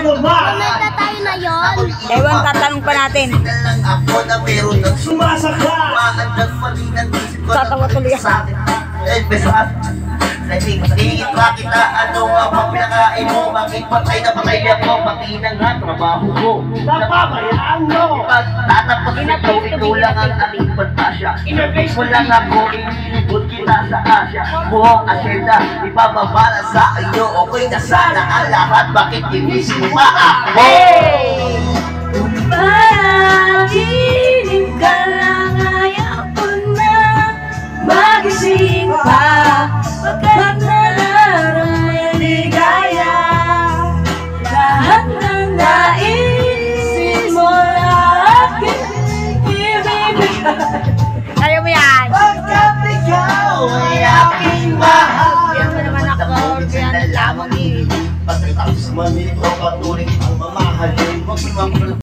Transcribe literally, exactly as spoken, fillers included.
Kumenta tayo na yun. Ewan, tatanong pa natin. Ako na meron ng Sumasaka! sumaandang mali ng isip ko. Tatawa tuloy ako. Eh, besat. Tingin ba kita, ano nga bang pinakain mo? Bakit patay na patay ako? Pati na nga, trabaho ko. Napabayaan mo! Pagtatapos ito, ito lang ang ating pantasya. Mo lang ako, iibot kita sa Asya. Buong asyenda, ibababala sa iyo. Okay na sana ang lahat, bakit inisip pa ako? Panaginip ka lang, ayaw ko na magising pa. Pagkat nararamay ligaya, lahat ng naisip mo aking ibibigay. Ayaw mo yan! Pagkat ikaw ay aking mahal. Yan mo naman ako, kaya lamang ibig. Pagkatapos man ito, patuloy ang mamahalin.